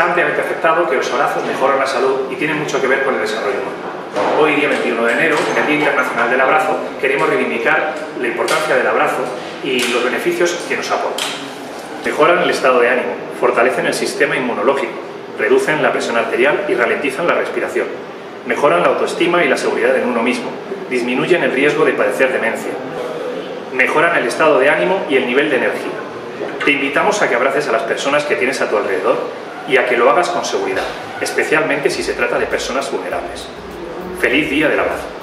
Está ampliamente aceptado que los abrazos mejoran la salud y tienen mucho que ver con el desarrollo humano. Hoy, día 21 de enero, en el Día Internacional del Abrazo, queremos reivindicar la importancia del abrazo y los beneficios que nos aporta. Mejoran el estado de ánimo, fortalecen el sistema inmunológico, reducen la presión arterial y ralentizan la respiración. Mejoran la autoestima y la seguridad en uno mismo, disminuyen el riesgo de padecer demencia. Mejoran el estado de ánimo y el nivel de energía. Te invitamos a que abraces a las personas que tienes a tu alrededor y a que lo hagas con seguridad, especialmente si se trata de personas vulnerables. ¡Feliz Día del Abrazo!